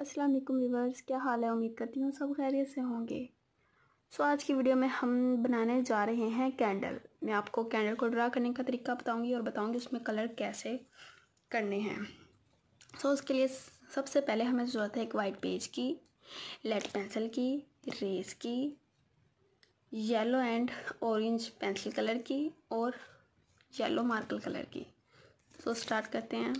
अस्सलाम वालेकुम व्यूवर्स, क्या हाल है। उम्मीद करती हूँ सब खैरियत से होंगे। आज की वीडियो में हम बनाने जा रहे हैं कैंडल। मैं आपको कैंडल को ड्रा करने का तरीका बताऊंगी और बताऊंगी उसमें कलर कैसे करने हैं। उसके लिए सबसे पहले हमें ज़रूरत है एक वाइट पेज की, लेड पेंसिल की, रेस की, yellow and orange pencil colour की और येलो मार्कर कलर की। स्टार्ट करते हैं।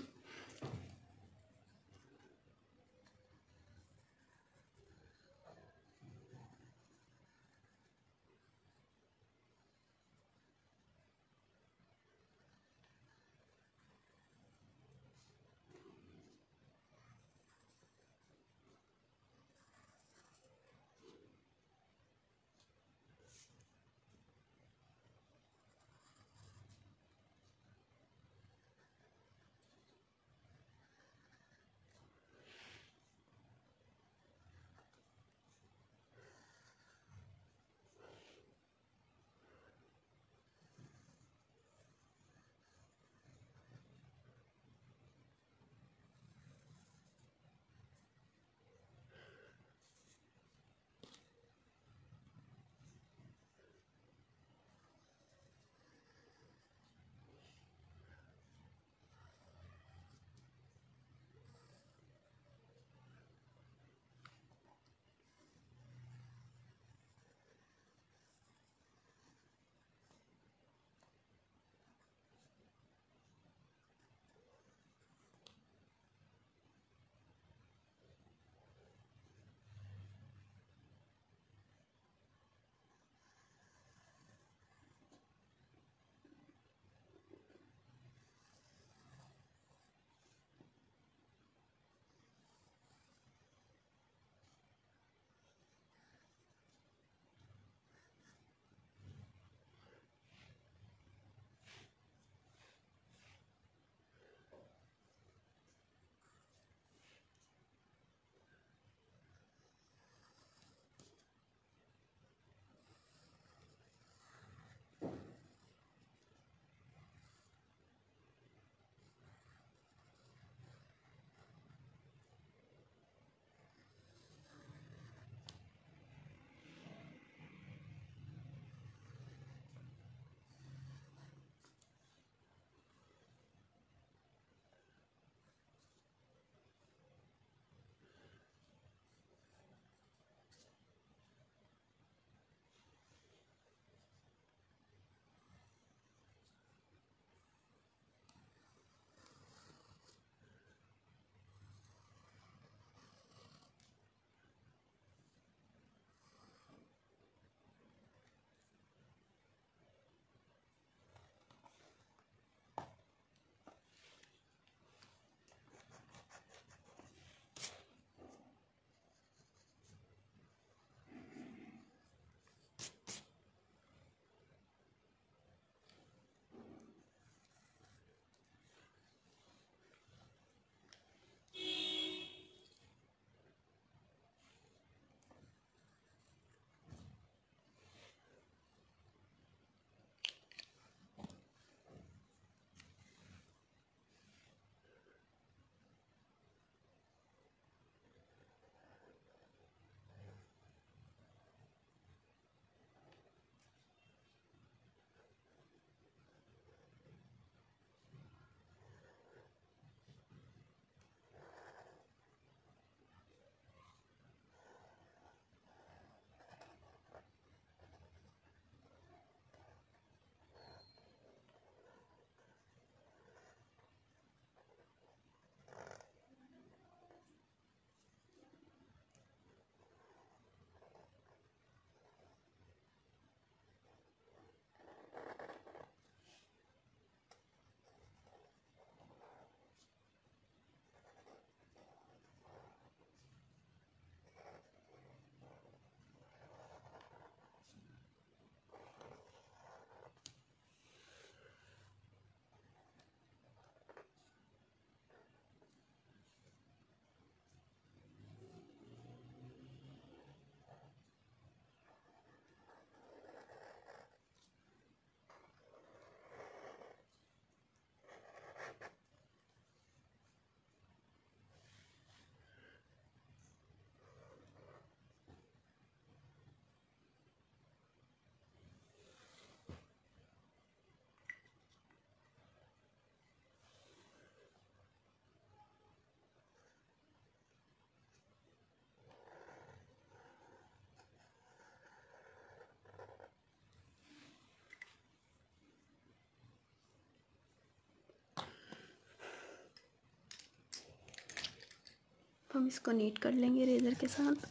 हम इसको नीट कर लेंगे इरेज़र के साथ।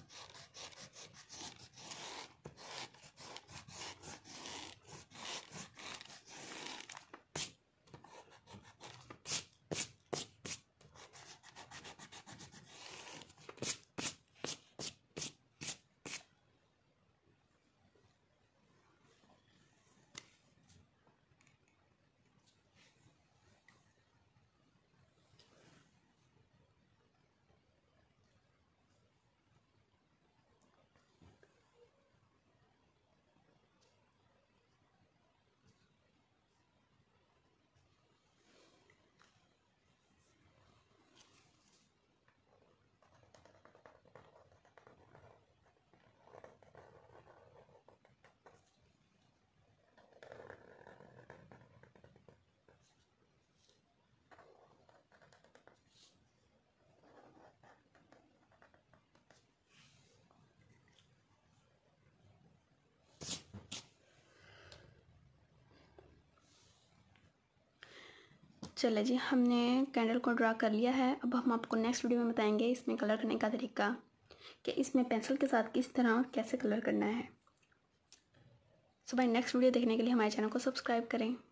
चले जी, हमने कैंडल को ड्रा कर लिया है। अब हम आपको नेक्स्ट वीडियो में बताएंगे इसमें कलर करने का तरीका, कि इसमें पेंसिल के साथ किस तरह कैसे कलर करना है। सो भाई नेक्स्ट वीडियो देखने के लिए हमारे चैनल को सब्सक्राइब करें।